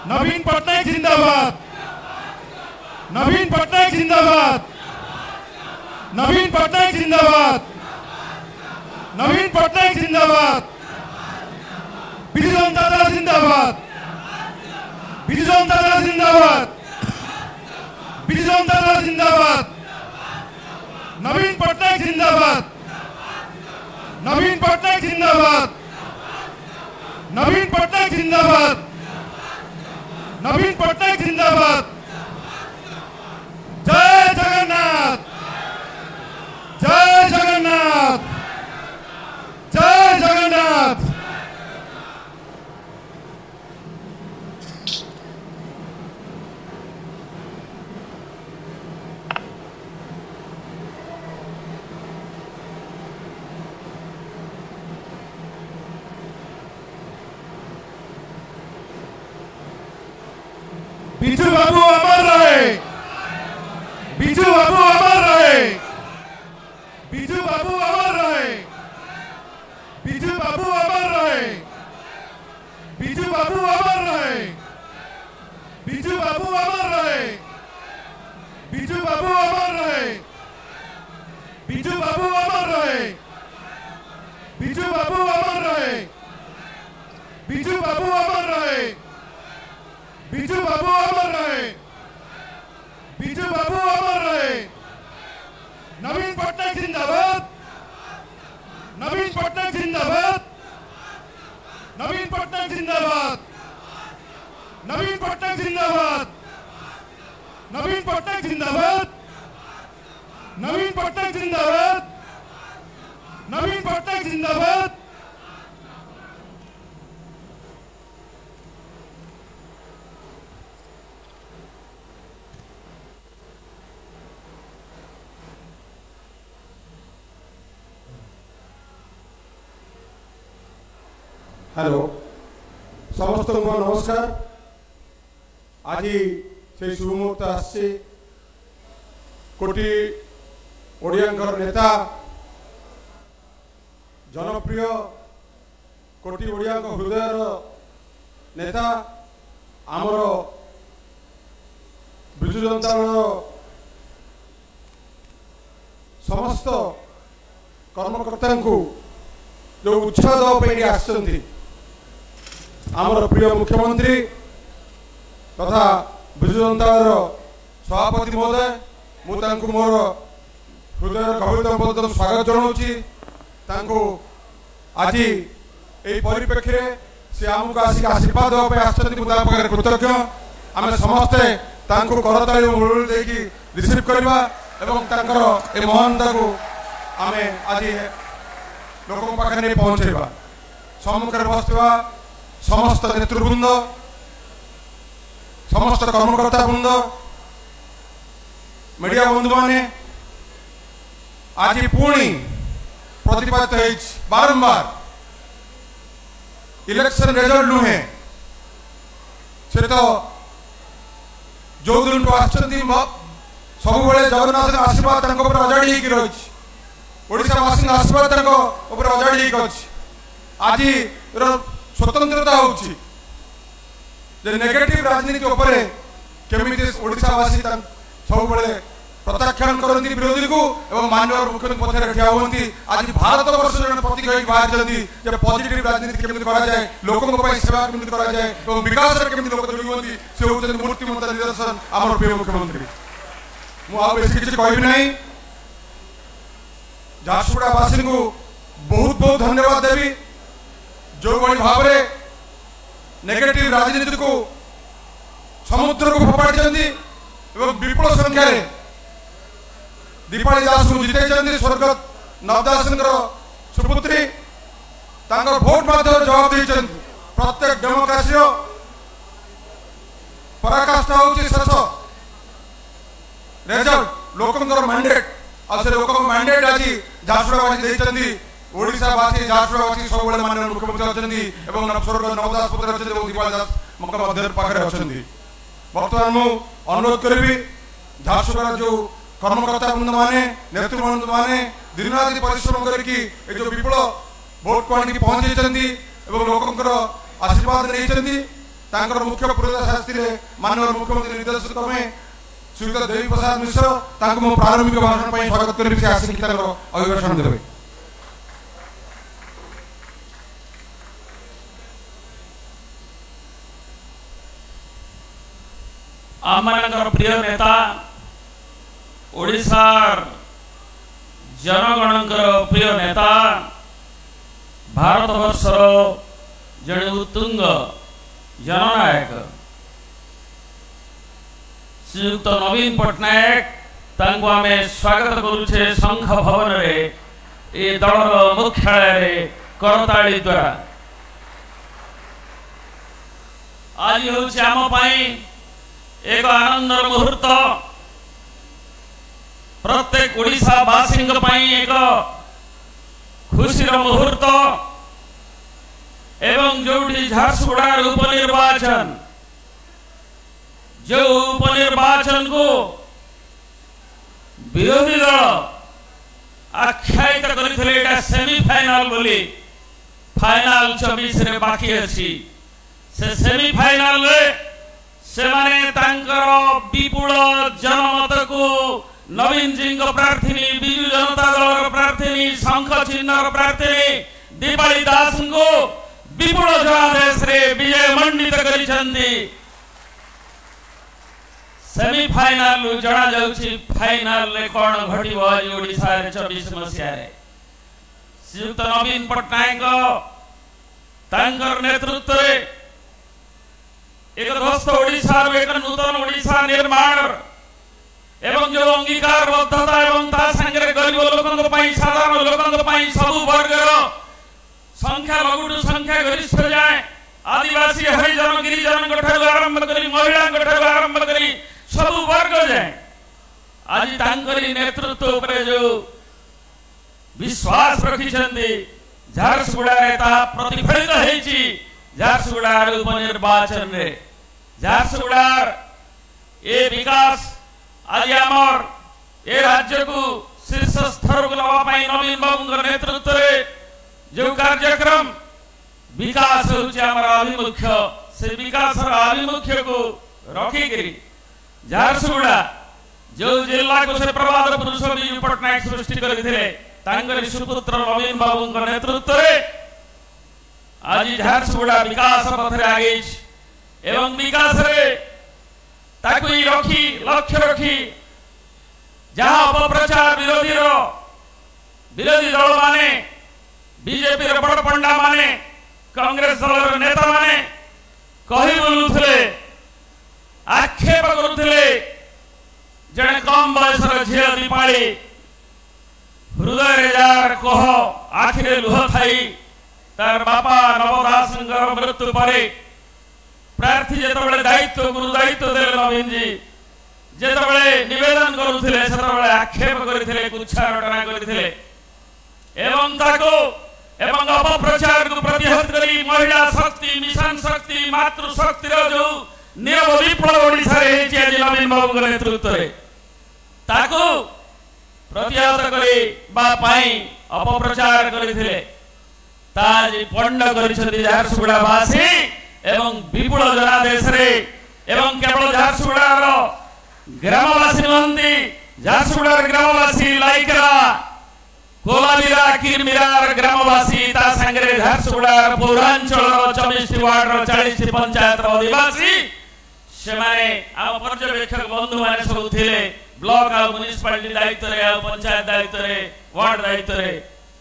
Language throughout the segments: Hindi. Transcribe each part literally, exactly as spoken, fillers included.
नवीन पटनायक जिंदाबाद, नवीन पटनायक जिंदाबाद, नवीन पटनायक जिंदाबाद, नवीन पटनायक जिंदाबाद, बिजू जनता दल जिंदाबाद, बिजू जनता दल जिंदाबाद, बिजू जनता दल जिंदाबाद, नवीन पटनायक जिंदाबाद, नवीन पटनायक जिंदाबाद, नवीन पटनायक जिंदाबाद, नवीन पटनायक जिंदाबाद। जय जगन्नाथ, जय जगन्नाथ, जय जगन्नाथ। बिजू बाबू अमर रहे, बिजू बाबू अमर रहे, बिजू बाबू अमर रहे, बिजू बाबू अमर रहे, बिजू बाबू अमर रहे, बिजू बाबू अमर रहे, बिजू बाबू अमर रहे, बिजू बाबू अमर रहे, बिजू बाबू अमर रहे, बिजू बाबू अमर रहे, बिजू बाबू अमर रहे, बिजू बाबू अमर रहे। नवीन पटनायक जिंदाबाद, नवीन पटनायक जिंदाबाद, नवीन पटनायक जिंदाबाद, नवीन पटनायक जिंदाबाद, नवीन पटनायक जिंदाबाद, नवीन पटनायक जिंदाबाद, नवीन पटनायक जिंदाबाद। हेलो समस्त को नमस्कार। आज से शुभ मुहूर्त आसी कोटी ओडियांकर नेता जनप्रिय कोटी ओडिया हृदयर नेता आमर बिजू जनता दल समस्त कर्मकर्ता को जो उत्साह देवाई आसछंती आमर प्रिय मुख्यमंत्री तथा बिजू जनता दल सभापति महोदय मुझे मोर हृदय गभीरतम स्वागत जनाऊँगी। आज यही परिप्रेक्षी से आमको आसिक आशीर्वाद देवाई कृतज्ञ। आम समस्ते करताली मुरली देकी रिसीव करवा एवं महानता को आम आज लोक पाखे पहुँचेगा। सम्मुखें बसवा समस्त नेतृवृंद समस्त कर्मकर्ता वृंद मीडिया बंधु माने आज पुणी प्रतिपादित है बारंबार इलेक्शन रिजल्ट नुहे से तो जो दिन सब जगन्नाथ आशीर्वाद अजाड़ी रही ओडावासी आशीर्वाद अजाड़ी आज स्वतंत्रता होची नेगेटिव राजनीति उपरे केमिति ओडावासी सब प्रत्याख्यान करती विरोधी को एवं माननीय मुख्यमंत्री पक्षे ठिया होती। आज भारत वर्ष जन प्रतीक बाहर पॉजिटिव राजनीति केमी करा जाए लोकों सेवा केमी करा जाए और विकास केमी लोक जोड़ी होती से होती मूर्तिमंत निदर्शन आम प्रिय मुख्यमंत्री। मुझे किसी कहबी ना झारसुगुड़ावासी को बहुत बहुत धन्यवाद देवी जो भाव में नेगेटिव राजनीति को समुद्र को फोपाड़ी विपुल संख्यार दीपाली दास को जिते स्वर्गत नवदास सुपुत्री भोट माध्यम जवाब देते। प्रत्येक डेमोक्रेसी पराकाष्ठा होची शेष रिजल्ट लोकंर मैंडेट और से लोक मैंडेट आज झारसुगुड़ावासी देते। ओडावासी झारसुगुड़ावासी सब माननीय मुख्यमंत्री अच्छा स्वर्ग नवदास पुत्र अच्छा दीपाली दास मध्य पाखे अच्छा। बर्तमान मु अनुरोध करी झारसुगुड़ा जो कर्मकर्ता बृंद माने नेतृवृंद माने दिन राति परिश्रम करके जो विपुल भोट को आनी पहुंची लोकर आशीर्वाद नहीं तांकर मुख्य पूर्वता शास्त्री माननीय मुख्यमंत्री निर्देश क्रमे श्रीयुक्त देवी प्रसाद मिश्र तांको मो प्रारंभिक भाषण पर स्वागत करी से आसिक अभिभाषण देवे। आमनगर प्रिय नेता ओडिशार जनगणकर प्रिय नेता भारत वर्षर जड़े उत्तुंग जननायक श्रीयुक्त नवीन पट्टनायक तांको आमे स्वागत करुछे संघ भवन रे ए दलर मुख्यालय रे करताली द्वारा। आज होउछ आम पई एक आनंद मुहूर्त, प्रत्येक ओडिशा वासी एक खुशी मुहूर्त एवं जोटी झारसुगुड़ार उपनिर्वाचन जो उपनिर्वाचन को विरोधी दल आख्यायित करते सेमिफाइनाल बोली फाइनाल चौबीस रे बाकी अच्छी से सेमिफाइनाल रे से माने तांकर विपुल जनमत को नवीन जी प्रार्थी विजु जनता दल प्रार्थी शंख चिन्ह प्रार्थी दीपाली दास को विपुल जनादेश रे विजय मंडित करिसंदी। सेमिफाइनाल जना जाउछि फाइनाल रे कोन घटिबो आज ओडिसा रे चौबीस मसिया रे श्रीयुक्त नवीन पट्टनायक तांकर नेतृत्व रे एक ध्वस्त ओडिशा एक नूतन ओडिशा निर्माण एवं जो अंगीकारबद्धता एवं ता संगे गरीब लोकन पई साधारण लोकन पई सब वर्गर संख्या लघु संख्या गरिष्ठ जाए आदिवासी हरिजन गिरिजन गठल आरंभ करी महिला गठल आरंभ करी सब वर्ग जाए आज तांकरी नेतृत्व उपरे जो विश्वास रखी छंदी झारसुगुड़ा रे ता प्रतिफलित हेछि। झारसुगुड़ा उपनिर्वाचन रे झारसुगुड़ा ए विकास आज आमर ए राज्य को शीर्ष स्तर को लवा पाई नवीन बाबू नेतृत्व रे जो कार्यक्रम विकास होछि आमर अभिमुख्य से विकास अभिमुख्य को रखी करी झारसुगुड़ा जो जिला को से प्रवाद पुरुष विजु पट्टनायक सृष्टि करथिले तांगरी सुपुत्र नवीन बाबू नेतृत्व रे आज झारसुगुड़ा विकास पथ रे आगे एवं विकास रे ताकु रखी लक्ष्य रखी जहां अपप्रचार विरोधी रो विरोधी दल माने बीजेपी रो बड़ पंडा माने कांग्रेस दल नेता माने कहि बोलुथले आक्षेप करुथले जने कम बयस रो झिल दीपाली हृदय रे जार कह आखिरे लुह थाई तार बापा नवदासंकर मृत्यु परे प्रार्थी जेतबेले दायित्व गुरु दायित्व देले नवीन जी जेतबेले निवेदन करुथिले सेतबेले आक्षेप करिथिले कुच्छारटना करिथिले एवं ताको एवं अपप्रचार को प्रतिहत करी महिला शक्ति मिशन शक्ति मातृ शक्ति रो जो निरव विप्लव ओडिसा रे हेछि आज नवीन बाबू नेतृत्व रे ताको प्रतिहत करी बा पाई अपप्रचार करिथिले ताज पंड करिसथि झारसुगुड़ा वासी एवं विपुल जनादेश रे एवं केवल झारसुगुड़ा रो ग्रामवासी नहंती झारसुगुड़ा ग्रामवासी लाइकरा कोलाबिरा किरमिरा ग्रामवासी ता संगे झारसुगुड़ा पौरांचल चौबीस वार्ड रो चालीस पंचायत रो अधिवासी से माने आ पर्यवेक्षक बंधु माने सब थिले ब्लॉक आ म्युनिसिपालिटी दायित्व रे आ पंचायत दायित्व रे वार्ड दायित्व रे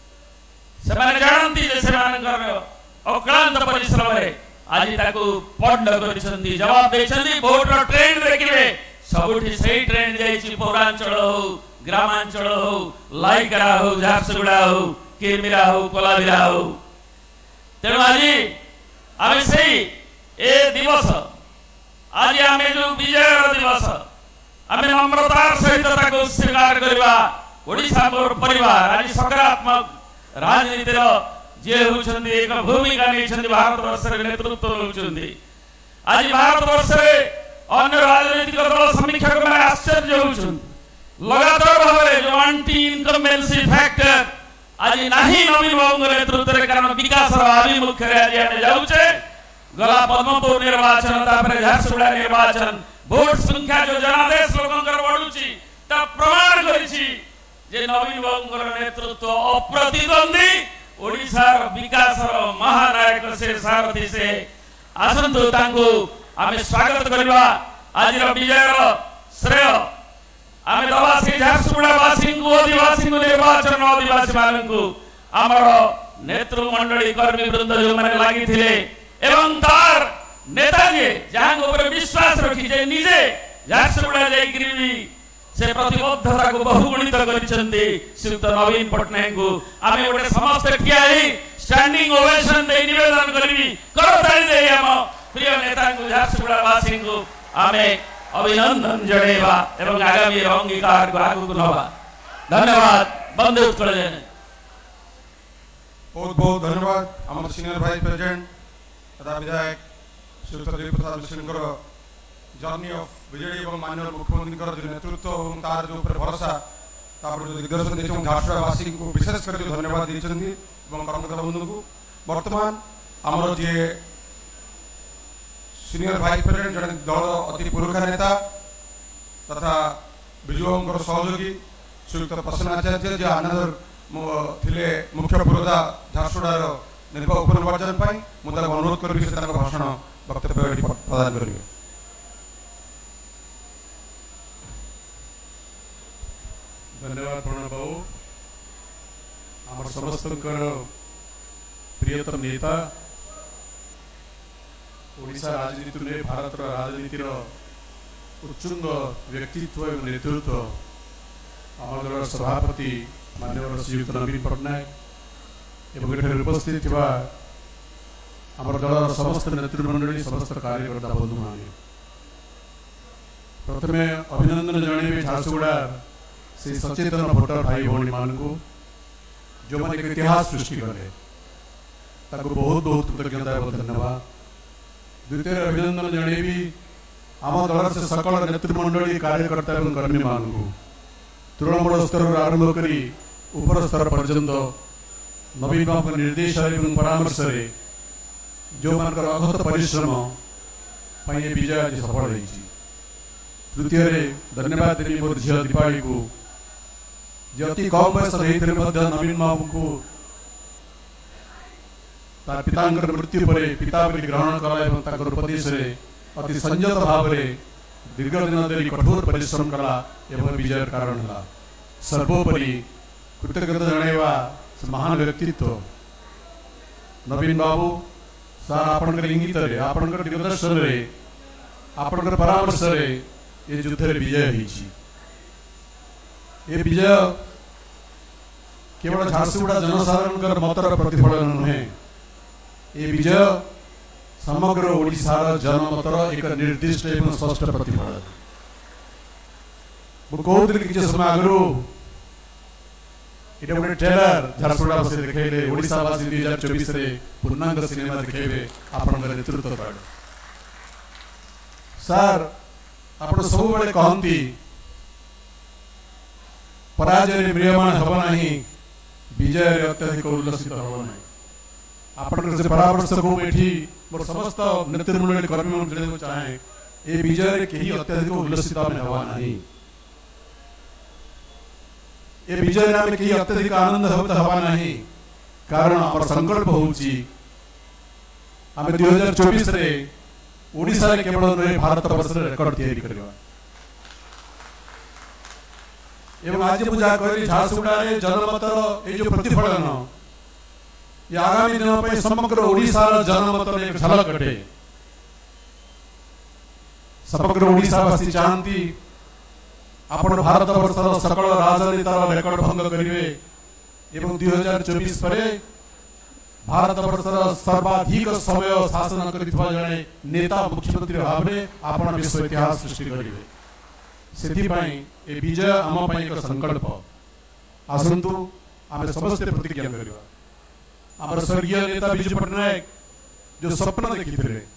से माने जानंती जे से मानकर अक्लांत परिश्रम रे आज ताको पंड करिसंती जवाब देछंती वोट रो ट्रेंड देखिबे सबुठी सही ट्रेंड जाईची पौरांचल हो ग्रामांचल हो लाइकरा हो झारसुगुड़ा हो किरमिरा हो कोलाबिरा हो तेणु आज आमे सही ए दिवस आज आमे जो विजय दिवस आमे नम्रतार सहित ताको स्वीकार करबा ओडिसा मोर परिवार आज सकारात्मक राजनीति रो जे होछंदी एक भूमिका नेछंदी भारत वर्ष रे नेतृत्व होछंदी आज भारत वर्ष रे अन्य राजनीतिक दल समीक्षक माने आश्चर्य होछंदी लगातार भाबरे जो एंटी इनकम्बेंसी फैक्टर आज नाही नवीन बाबू नेतृत्व रे कारण विकास रो अभिमुख्य रे आज आमे जाउछे गला पद्मपुर निर्वाचन तापर झारसुगुड़ा निर्वाचन भोट संख्या जो जनादेश लोकंकर बढ़ुची ता प्रमाण करिछि जे नवीन बाबूंकर नेतृत्व अप्रतिद्वंदी ओडिशार विकासर महानायक से सारथी से आसंतु तांगु आमे स्वागत करबा आजिर विजयर श्रेय आमे दवासी झारसुगुड़ा वासी को आदिवासी को निर्वाचन आदिवासी मानकु हमर नेतृ मंडली कर्मी वृंद जो माने लागि थिले एवं तार नेताजी जहां ऊपर विश्वास रखी जे निजे झारसुगुड़ा जाई गिरवी से प्रतिबद्धता को बहुगुणित करिसंती श्रीयुक्त नवीन पटनायक को आमे ओटे समस्त ठियाई स्टैंडिंग ओवेशन दे निवेदन करबी करताली दे हम प्रिय नेता को झारसुगुड़ा वासी को आमे अभिनंदन जणेबा एवं आगामी अंगीकार को आगु नबा धन्यवाद बंधु उत्कल जन बहुत बहुत धन्यवाद हमर सीनियर वाइस प्रेसिडेंट तथा विधायक Shriyukta Devi Prasad Mishra journey of BJD और माननीय मुख्यमंत्री जो नेतृत्व और तार जो ऊपर भरोसा तापर जो दिग्दर्शन देछन झारसुगुड़ावासी को विशेष कर धन्यवाद देछन्ती और कर्मकर्ता बंधु को वर्तमान हमर जे सीनियर वाइस प्रेसिडेंट जड़े दल अति पुरुखा नेता तथा विजुअंकर सहयोगी श्रीयुक्त प्रसन्न आचार्य जे अनदर थिले मुख्य पुरोधा झारसुगुड़ार उपनिर्वाचन पाई मुझे अनुरोध करी से भाषण वक्तव्य प्रदान करेंगे। धन्यवाद प्रणव बाबू आम समस्त प्रियतम नेता ओडिशा राजनीति में भारत राजनीतिर उच्चुंग व्यक्तित्व एवं नेतृत्व आम दल सभापति माननीय श्रीयुक्त नवीन पटनायक एवं उपस्थित आम दल समस्त नेतृमंडली समस्त कार्यकर्ता बंधु मान प्रथमे अभिनंदन जन झारसुगुड़ा से सचेतन भोटर भाई भौणी मान जो मैंने एक इतिहास सृष्टि कले बहुत बहुत कृतज्ञता और धन्यवाद। द्वितीय अभिनंदन जन आम दल से सकल नेतृमंडली कार्यकर्ता और कर्मी मान तृणमूल स्तर आरंभ कर ऊपर स्तर पर्यंत नवीन बाबू निर्देश और परामर्श जो मान अगत परिश्रम विजय आज सफल होती। तृतीय धन्यवाद देवी मोर झील दीपावली को जे अति कम बयस नवीन बाबू को पिता मृत्यु पर पिता ग्रहण कला उपदेश अति संयत भाव दीर्घ दिन धरी कठोर परिश्रम कला एवं विजय कारण है। सर्वोपरि कृतज्ञता जणेवा महान व्यक्तित्व नवीन बाबू सार आपण इंगित आपण दिग्दर्शन आपण परामर्श ये युद्ध विजय होती। ये विजय केवल झारसुगुड़ा जनसाधारण मतर प्रतिफलन नुहे ये विजय समग्र ओडिशार जनमतर एक निर्दिष्ट एवं स्पष्ट प्रतिफलन। कहते कि समय आगु ये गोटे ट्रेलर झारसुगुड़ावासी देखले ओडिशावासी दुई हजार चौबीस पूर्णांग सिनेमा देखेबे आपण नेतृत्व सार आप सब बड़े कहती पराजय म्रियमाण हम ना विजय अत्यधिक उल्लसित हम ना आपण परामर्श को मोर समस्त नेतृमंडली कर्मी जन चाहे ये विजय कहीं अत्यधिक उल्लसित हम ना ये विजय नाम कहीं अत्यधिक आनंद हवा ना कारण आम संकल्प होची आम दुई हजार चौबीस ओडिशा केवल भारत वर्ष रेकर्ड तैयारी करवा एवं आज मुझे कहली झारसुगुड़ा जनमतर ये जो प्रतिफलन ये आगामी दिन में समग्र ओडिशार जनमतर एक झलक अटे। समग्र ओडिशावासी चाहती आपण भारत वर्षर सकल राजनीतार रेकर्ड भंग करेंगे एवं दुई हजार चौबीस पर भारत वर्षर सर्वाधिक समय शासन करिଥିବା जने नेता मुख्यमंत्री भाव में आपण विश्व इतिहास सृष्टि करेंगे। से ए विजय आम एक संकल्प आसतु आम समस्त प्रतिज्ञा करवा। आम स्वर्गीय नेता विजु पटनायक जो स्वप्न देखी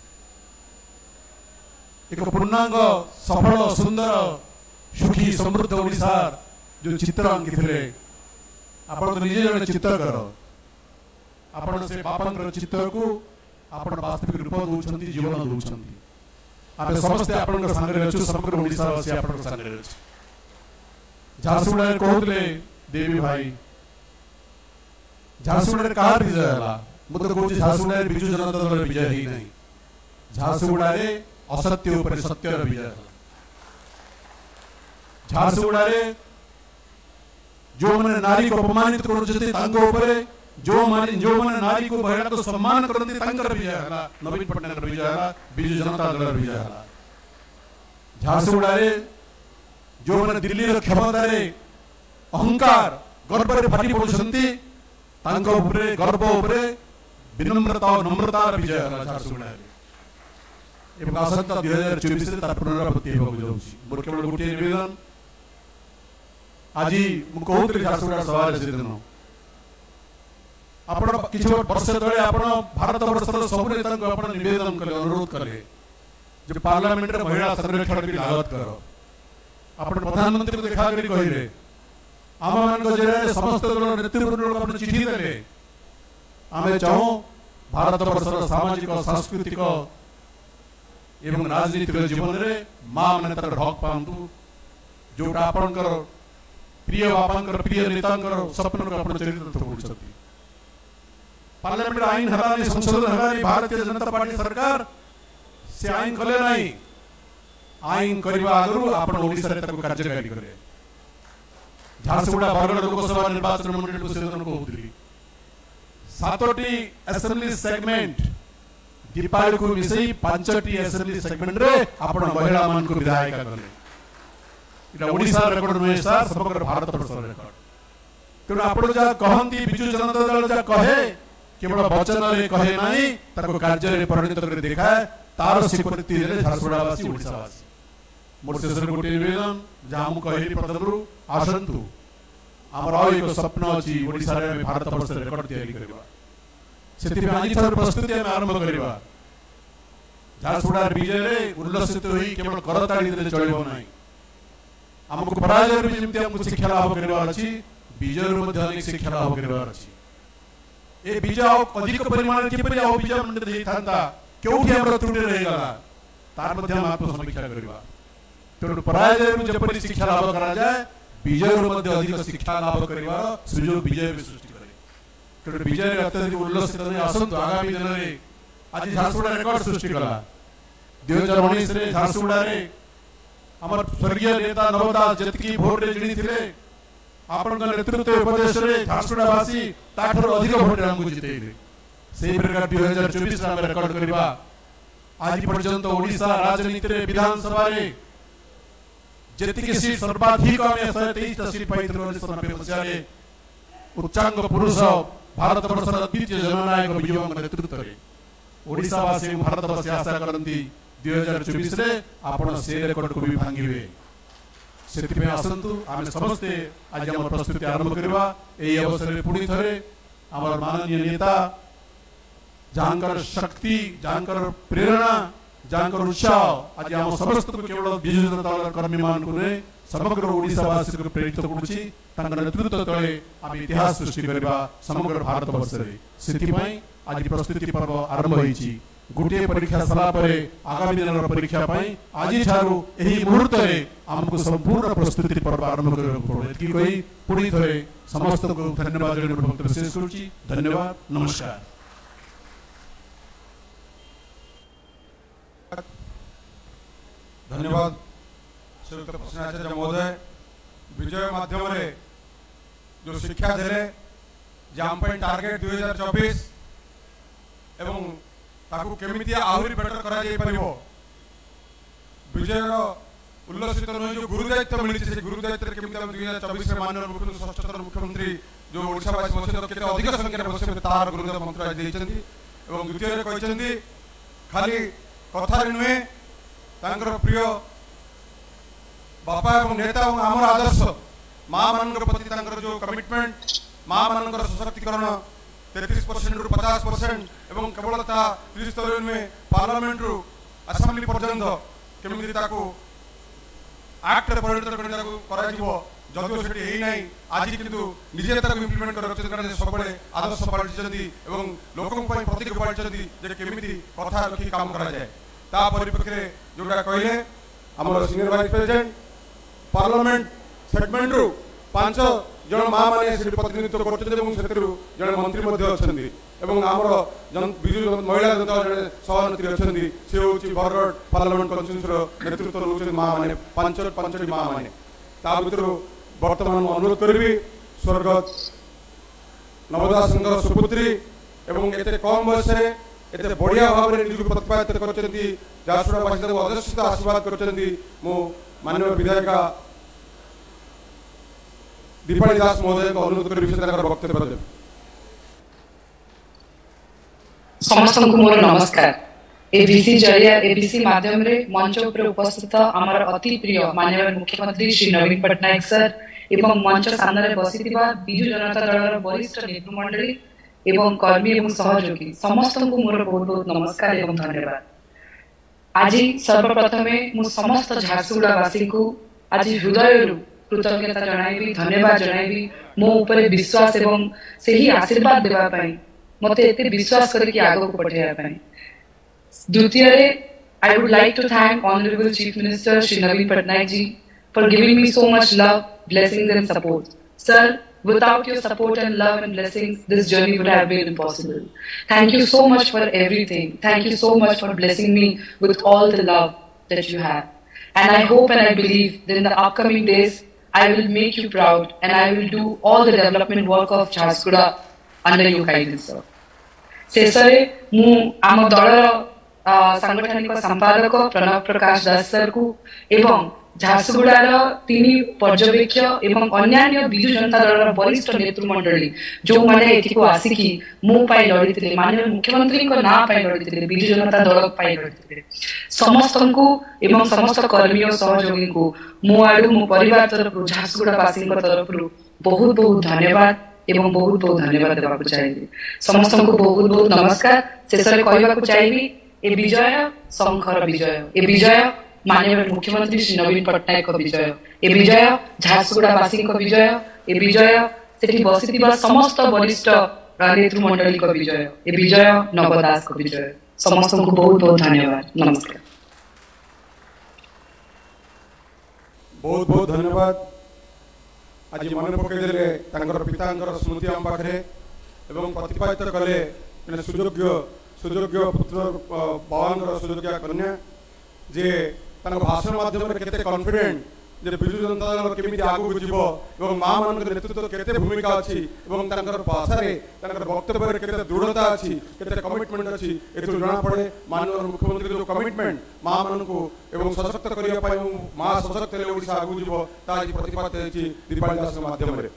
एक पूर्णांग सफल सुंदर सुखी समृद्ध ओडिशा जो चित्र अंकी थे आप निजे जड़े चित्रकर आपण से बापा चित्र को आपण वास्तविक रूप दौरान जीवन दौरान आम समस्ते आपण सागर अच्छु समग्र ओडिशावासी आपण सागर अच्छे झारसुगुड़ा कहते देवी भाई झारसुगुड़ा कहार विजय है मुझे कौन झारसुगुड़ा विजु जनता दल विजय ही नहीं झारसुगुड़ा असत्य उपर सत्यर विजय है झारसुगुड़ा जो मैंने नारी को अपमानित कर जो माने जो मैंने नारी को महिला को सम्मान करते तंकर विजय है नवीन पटनायक विजय है विजु जनता दल विजय है झारसुगुड़ा जो मैंने दिल्ली क्षमता अहंकार गर्व रे फाटी पड़ुछंती तांको उपरे गर्व उपरे विनम्रता और नम्रता विजय है झारसुगुड़ा एवं आसंता दुई हजार चौबीस तार पुनरावृत्ति होगा जाऊँगी मोर केवल गोटे निवेदन आज मुझे कहते झारसुगुड़ा सभा से दिन आपण किछ वर्ष तले आपण भारत वर्षर सब नेता को आपण निवेदन कले अनुरोध कले जे पार्लियामेंट रे महिला संरक्षण की लागत करो आपण प्रधानमंत्री को देखा करी कहिले आम मान जरिए समस्त दल नेतृवृंद को चिठी देले आमे चाहू भारत वर्षर सामाजिक सांस्कृतिक एवं राजनीतिक जीवन रे मां माने तर हक पांतु जोटा आपनकर प्रिय बापांकर प्रिय नेतांकर सपन को आपण चरित्र तोड़छथि पार्लियामेंट आईन हरानी संशोधन हरानी भारतीय जनता पार्टी सरकार से आईन कले नहीं आईन करबा आगरु आपण ओडिसा रे ताको कार्यकारी करे झारसुगुड़ा बरगढ़ लोकसभा निर्वाचन मंडली को सेदन कहउतली सातोटी असेंबली सेगमेंट दीपावली को मिसई पांचटी असेंबली सेगमेंट रे आपण महिला मान को विधायक करले इटा ओडिसा रेकॉर्ड नुहे सर समग्र भारत वर्ष रेकॉर्ड तेणु आपण जा कहंती बिजु जनता दल जा कहे केवल वचन रे कहे नाही ताको कार्य रे परिणत करे देखाए तार स्वीकृति रे झारसुगुड़ावासी ओडिसावासी मोर शेषर गोटे निवेदन जहाँ मुझे कहली प्रथम आसतु आमर एक स्वप्न अच्छी ओडिशा रे भारत वर्ष रेकॉर्ड तैयारी करबा सेति आज थार प्रस्तुति आम आरंभ करबा झारसुगुड़ा विजय रे उल्लसित होई केवल करताली देले चलिबो नाही हमको पराजय रे जेमति हमको शिक्षा लाभ करबार अछि विजय रे मध्ये अनेक शिक्षा लाभ करबार अछि ए विजय अधिक परिमाण के परि आ विजय मंडल देई थांता केउठी हमर त्रुटि रहि गला तार मध्ये हम आत्म समीक्षा करबा तेणु पराजय रे जेपरि शिक्षा लाभ करा जाय विजय रे मध्ये अधिक शिक्षा लाभ करबार सुजोग विजय सृष्टि करे तेणु विजय रे अत्यधिक उल्लसित नै आसंत आगामी दिन रे आज झारसुगुड़ा रेकॉर्ड सृष्टि कला दो हज़ार उन्नीस रे झारसुगुड़ा रे हमर स्वर्गीय नेता नवदास जतकी भोट रे जिणी थिले आपन नेतृत्व उपदेश रे झारसुगुड़ावासी ताठर अधिक भोट हमकु जितेइले सेही प्रकार दो हज़ार चौबीस रे रेकॉर्ड करबा आज पर्यंत ओडिशा राजनीति रे विधानसभा रे जतकी सीट सर्वाधिक आमे एक सौ तेईस सीट पाइथिलो उन्नीस सौ नब्बे मसिया रे उच्चांग पुरुष भारत वर्षर द्वितीय जननायक विजयଙ୍କ नेतृत्व रे ओडिसावासी भारतवासी आशा करती दुई हजार चौबीस रे आपण से रेकॉर्ड को भी भांगिबे सेति आसतु आम समस्ते आज आम प्रस्तुति आरंभ करबा एही अवसर रे पुणी थरे आमर माननीय नेता जानकर शक्ति जानकर प्रेरणा जानकर उत्साह आज आम समस्त केवल बिजु जनता दल कर्मी मान को रे समग्र ओडिसावासी को प्रेरित करूची तांकर नेतृत्व तळे आम इतिहास सृष्टि करबा समग्र भारत वर्ष रे सेति पई आज प्रस्तुति पर्व आरंभ होईची गोटे परीक्षा सला परे आगामी दिन परीक्षा पाई आज ठारू एही मुहूर्त रे हमको संपूर्ण प्रस्तुति पर्व आरंभ करबा पड़े कि कोई पुणी थरे समस्त को धन्यवाद जणि भक्त विशेष करूची धन्यवाद नमस्कार धन्यवाद श्रीयुक्त प्रश्नाचार्य महोदय विजय माध्यम रे जो शिक्षा देले जाम पे टार्गेट दो हज़ार चौबीस एवं ताकू केमिति आहुरी बेटर करा जाई परिबो विजय उल्लसित न जो गुरुदायित्व मिली से गुरुदायित्व केमिति हम दो हज़ार चौबीस रे माननीय मुख्यमंत्री षष्ठतम मुख्यमंत्री जो ओडिसावासी बसे केते अधिक संख्या रे बसे तार गुरुदायित्व मंत्र आज दैछन्ती एवं द्वितीय रे कहछन्ती खाली कथा रे नुहे तांकर प्रिय बापा एवं नेता एवं आमर आदर्श मां मानकर प्रति तांकर जो कमिटमेंट मां मानकर सशक्तिकरण तैंतीस परसेंट रु पचास परसेंट एवं केवल ता त्रिस्तरीय में पार्लियामेंट रु असेंबली पर्यंत केमिति ताको एक्ट रे परिणत करने ताको करा जिवो जदिव से ना आज किंतु निजे इम्प्लीमेंट कर सब आदर्श पाल्टी लोक प्रतिज्ञा पाल्टी केमी कथा रखी काम कराए ता परिप्रेक्षी में जोटा कहले आम senior vice president parliament segment रु पांच जन माँ मैंने प्रतिनिधित्व कर मंत्री अच्छा आमर विजु महिला जनता जड़े सभानेत्री अच्छा सी हूँ बरगढ़ पार्लियामेंट कन्स्टिट्यूएंसी नेतृत्व रोचे माँ मैंने पांच पांचटी माँ मैंने ता भर बर्तमान अनुरोध करी स्वर्गत नवदास सुपुत्री एवं एत कम बयस एत बढ़िया भाव में निजी प्रतिपादित कर झारसुगुड़ावासी अजस्रित आशीर्वाद कर माननीय विधायिका दीपाली दास महोदय को अनुरोध कर वक्तव्य देव। समस्त मोर नमस्कार। एबीसी जरिया एबीसी माध्यम रे मंच पर उपस्थित आमर अति प्रिय माननीय मुख्यमंत्री श्री नवीन पट्टनायक सर एवं मंच सामने बसिथिबा बिजु जनता दलर वरिष्ठ नेतृमंडली एवं कर्मी एवं सहयोगी समस्त को मोर बहुत बहुत नमस्कार एवं धन्यवाद। आज सर्वप्रथमे मु समस्त झारसुगुड़ावासी को आज हृदय कृतज्ञता जणाइबी धन्यवाद जणाइबी मो ऊपर विश्वास एवं सही आशीर्वाद देबा पई मते एते विश्वास करके आगो को पठाया पई। द्वितीय रे I would like to thank Honorable Chief Minister Shri Naveen Patnaik ji for giving me so much love, blessings and support. Sir, without your support and love and blessings, this journey would have been impossible. Thank you so much for everything. Thank you so much for blessing me with all the love that you have. And I hope and I believe that in the upcoming days, I will make you proud and I will do all the development work of Jharsuguda under your guidance, sir. शेषरे मु आम दलर सांगठनिक संपादक प्रणव प्रकाश दास सर को एवं झारसुगुड़ार तीन पर्यवेक्षक एवं अन्य बिजु जनता दलर वरिष्ठ नेतृमंडली जो माने एठी को आसिकी मु पाई लड़ीथिले माननीय मुख्यमंत्री को ना पाई लड़ीथिले बिजु जनता दल पाई लड़ीथिले समस्त को एवं समस्त कर्मी और सहयोगी को मु आडू मु परिवार तरफ झारसुगुड़ावासी तरफ बहुत बहुत धन्यवाद एवं बहुत बहुत धन्यवाद देवाक चाहिए। समस्त को बहुत बहुत नमस्कार। शेषରେ कहबाक चाहिए ए विजय शंकर विजय ए विजय माननीय मुख्यमंत्री श्री नवीन पट्टनायक विजय ए विजय झारसुगुड़ावासी विजय ए विजय सेठी बसिथिबा समस्त वरिष्ठ नेतृमंडली विजय ए विजय नवदास विजय। समस्त को बहुत बहुत धन्यवाद। नमस्कार। बहुत बहुत धन्यवाद। आज मन पकईदे पिता स्मृति आम पाखे एवं प्रतिपादित कले सुयोग्य सुयोग्य पुत्र बाबा सुयोग्य कन्या जे भाषण माध्यम केते कॉन्फिडेंट जे बिजु जनता दल केमी आगू जीव और माँ मान नेतृत्व केते भूमिका अच्छी भाषा वक्तव्य केते दृढ़ता अच्छी केते कमिटमेंट अच्छी ए जना पड़े माननीय मुख्यमंत्री जो कमिटमेंट माँ मान को एवं सशक्त करने माँ सशक्त हेले ओडिशा आगू जीव ता प्रतिपादित होती दीपाली दास माध्यम रे।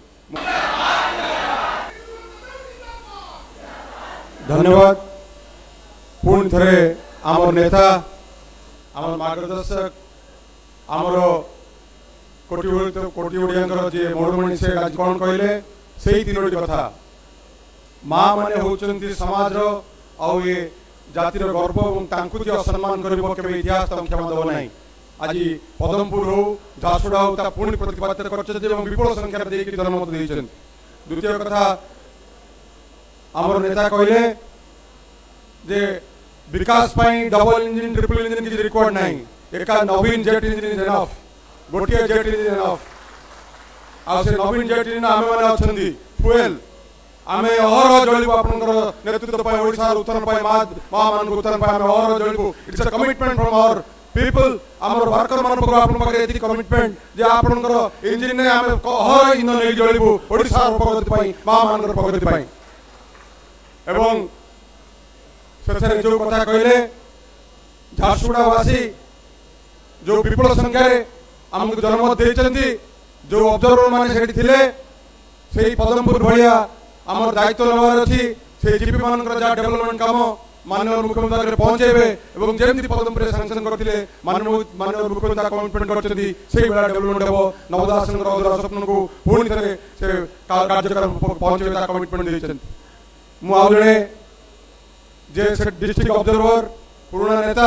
धन्यवाद। पुणी थे आम नेता आम मार्गदर्शक आमर कोटी कोटी ओडिया जी मोड़मणि से आज कौन कहले से तीनोटी कथा माँ मैंने होती समाज आउ ये जातिर गर्व और असम्मान कर इतिहास क्षमा दब ना। आज पदमपुर हो झारसुगुड़ा हो पुणी प्रतिपादित कर विपुल संख्यार देखिए जनमत देते। द्वितीय कथा आमर नेता कहले जे विकास डबल इंजिन ट्रिपल इंजिन किसी रिकॉर्ड ना एका Naveen jet engine is enough गोटे जेट इंजिन एनफ आ से नवीन जेट इंजिन आमे माने अछंदी फुएल आमे अहर जळिबो आपनकर नेतृत्व पाई ओडिसा उत्थान पाई मा मा मान उत्थान पाई आमे अहर जळिबो it's a commitment from our people आमर वर्कर मान को आपन पाके एति कमिटमेंट जे आपनकर इंजिन ने आमे अहर इंधन नै जळिबो ओडिसा प्रगति पाई मा मानकर प्रगति पाई एवं शेषे जो कथा कहले झारसुगुड़ावासी जो विपुल संख्या आमको जनमत देते जो ऑब्जर्वर माने सेठी थिले से पदमपुर भलिया आमर दायित्व नेबार अछि से जीपी मानकर जा डेवलपमेंट काम माननीय मुख्यमंत्री पहुंचेबे एवं जेमती पदमपुर सैंक्शन करथिले माननीय माननीय मुख्यमंत्री कमिटमेंट करछथि से बेला डेवलपमेंट हेबो नवदास अधुरा स्वप्न को पुणी थे से कार्यक्रम पहुंचेबे कमिटमेंट देछन। मु आउ जणे जे डिस्ट्रिक्ट ऑब्जर्वर पुराना नेता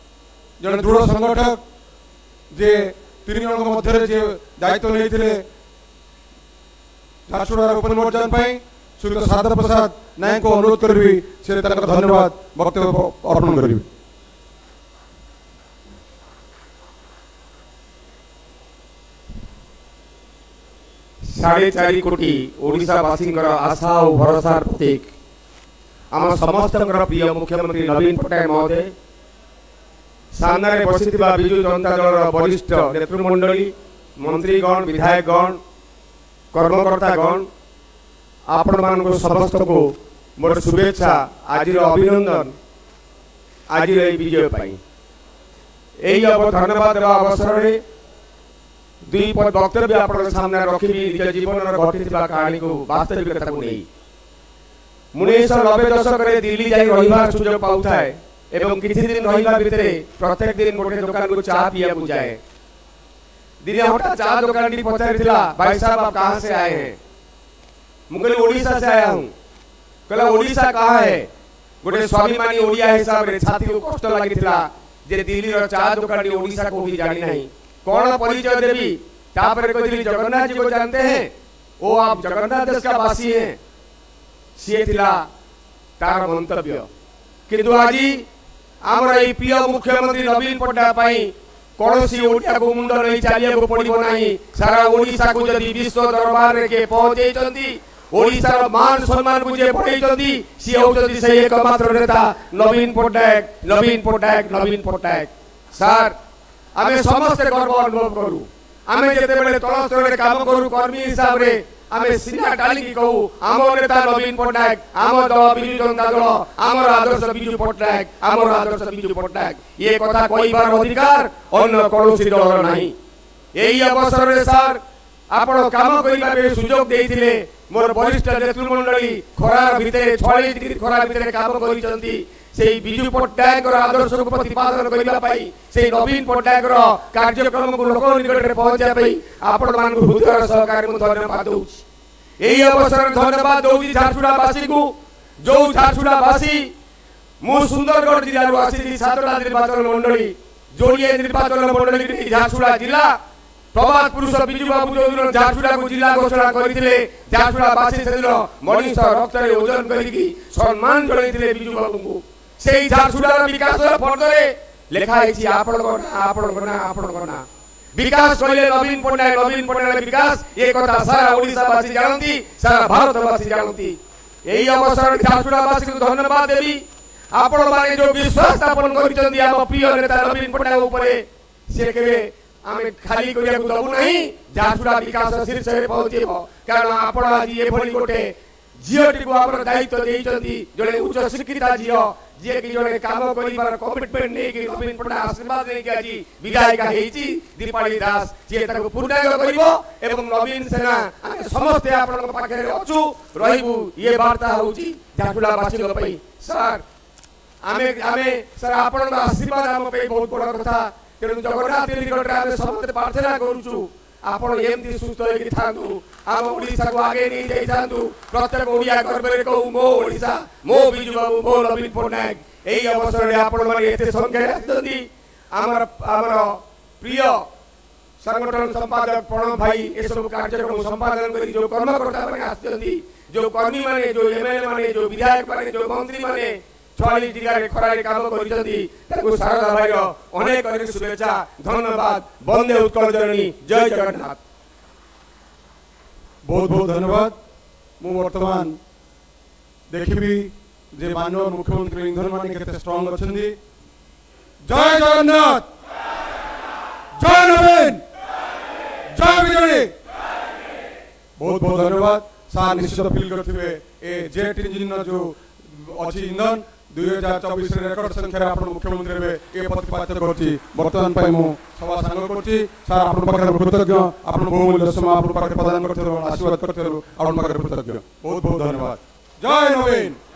जड़े दृढ़ संगठक जे तीन जन मध्य जे दायित्व नहीं झारसुगुड़ा उपनिर्वाचन श्रीयुक्त सारदा प्रसाद नायक को अनुरोध करी से धन्यवाद वक्तव्य अर्पण करी। साढ़े चार कोटी ओडिशावासी आशा और भरोसार प्रतीक आम समस्त प्रिय मुख्यमंत्री नवीन पट्टनायक महोदय सामने बसी विजु जनता दल वरिष्ठ नेतृमंडली मंत्रीगण विधायकगण कर्मकर्तागण आपण मान समस्त को मोर शुभेच्छा आज अभिनंदन आज विजय यही धन्यवाद देवा अवसर में दुई पद वक्तव्य आपन सामने रखी निज जीवन घटी कहानी को वास्तविकता को नहीं उन्नीस नब्बे दशक में दिल्ली जाई रहिबार सुजोग पाउथाए एवं किछि दिन रहिबा भितरे प्रत्येक दिन गोटे दुकान को चाह पिया को जाए दिने हटा चाह दुकान टी पचारिथिला भाई साहब आप कहां से आए हैं मुगल ओडिशा से आया हूं कहला ओडिशा कहां है गोटे स्वाभिमानी ओडिया हिसाब रे छाती को कष्ट लागिथिला जे दिल्ली रो चाह दुकान टी ओडिशा को भी जानी नहीं कौन परिचय देवी तापर कहली जगन्नाथ जी को जानते हैं ओ आप जगन्नाथ देश का वासी हैं सी थिला तार मंतव्य किंतु आज आमर ए प्रिय मुख्यमंत्री नवीन पट्टनायक पई कोनोसी ओडिया को मुंड नहीं चालिया को पड़िबो नहीं सारा ओडिशा को जदी विश्व दरबार रे के पहुंचे चंदी ओडिशा रो मान सम्मान को जे बढ़ाई चंदी सी होचंदी से एकमात्र नेता नवीन पट्टनायक नवीन पट्टनायक नवीन पट्टनायक सर आमे समस्त गर्व अनुभव करू आमे जेते बेले तल स्तर रे काम करू कर्मी हिसाब रे आमे सिना डाली की कहू आम नेता नवीन पट्टनायक आम दल बिजु जनता दल आमर आदर्श बिजु पट्टनायक आमर आदर्श बिजु पट्टनायक ये कथा कहबार अधिकार अन्य कौनसी दल नहीं। यही अवसर रे सर आपण काम करिबा बे सुजोग देइथिले मोर वरिष्ठ नेतृमंडली खरार भितरे छयालीस डिग्री खरार भितरे काम करिसंती सेई बिजु पट्टनायक आदर्श को प्रतिपादन करिबा पई सेई नवीन पट्टनायक कार्यक्रम को लोक निकट रे पहुंचा पई आपण मान हृदय सहकारी मु धन्यवाद दउछि। एही अवसर धन्यवाद दउछि झारसुगुड़ा वासी को जो झारसुगुड़ा वासी मु सुंदरगढ़ जिला रो आसी सातटा निर्वाचन मंडली जोड़िए निर्वाचन मंडली झारसुगुड़ा जिला प्रभात पुरुष बिजु बाबू जो झारसुगुड़ा को जिला घोषणा करथिले झारसुगुड़ा वासी सेदिन मनीष रक्त रे ओजन करिकी सम्मान जणैथिले बिजु बाबू को सेई झारसुगुड़ा विकास फर्दरे लेखा है आपण आपण आपण विकास कहले नवीन पट्टनायक नवीन पट्टनायक विकास ये कथा सारा ओडिशावासी जानती सारा भारतवासी जानती। यही अवसर झारसुगुड़ावासी को धन्यवाद देवी आपण माने जो विश्वास स्थापन करिसंती हम प्रिय नेता नवीन पट्टनायक ऊपर से केबे आमे खाली करिया को दबु नहीं झारसुगुड़ा विकास शीर्ष रे पहुंचेबो कारण आपण आज ये भली गोटे जियोटी को आपण दायित्व देइचंती जने उच्च शिक्षिता जियो जे कि जने काम करिबार कमिटमेंट नै कि नवीन पट्टनायक आशीर्वाद नै कि आजी विधायिका हेची दीपाली दास जे ताको पूर्णांग करिवो एवं नवीन सेना आमे समस्त आपण पाखे अछु रहिबु ये वार्ता होउची झारसुगुड़ा वासी पई सर आमे आमे सर आपण आशीर्वाद हम पई बहुत बड़ कथा तेनु जगन्नाथ निकट आमे समस्त प्रार्थना करूछु आपण एमती सुस्थ होई थांतु आम ओडिशा को आगे नहीं जाई थांतु प्रत्येक ओडिया गर्व रे कहू मो ओडिशा मो बिजु बाबू मो नवीन पट्टनायक एही अवसर रे आपण माने एते संख्या आछंती हमर हमर प्रिय संगठन संपादक प्रणव भाई ए सब कार्यक्रम संपादन करी जो कर्मकर्ता माने आछंती जो कर्मी माने जो एमएलए माने जो विधायक माने जो मंत्री माने छयालीस जिला रे खरारे काम करिसंती ताको सारदा भाई अनेक अनेक शुभेच्छा धन्यवाद वंदे उत्कल जननी जय जगन्नाथ। बहुत बहुत धन्यवाद। मु वर्तमान देखिबी जे माननीय मुख्यमंत्री इंधन माने केते स्ट्रांग अछंदी। जय जगन्नाथ जय नवीन जय विजयी बहुत बहुत धन्यवाद। सार निश्चित फील करथिबे ए जेट इंजिन जो अछि इंधन दुई हजार चौबीस रेकर्ड संख्या आप मुख्यमंत्री ए प्रतिपादित करछि वर्तमान पाई मु सभा सांग करछि सर आपन पाखरे कृतज्ञ आपन बहुमूल्य समय आपन पाखरे प्रदान करथिरो आशीर्वाद करथिरो आपन पाखरे कृतज्ञ बहुत बहुत धन्यवाद। जय नवीन।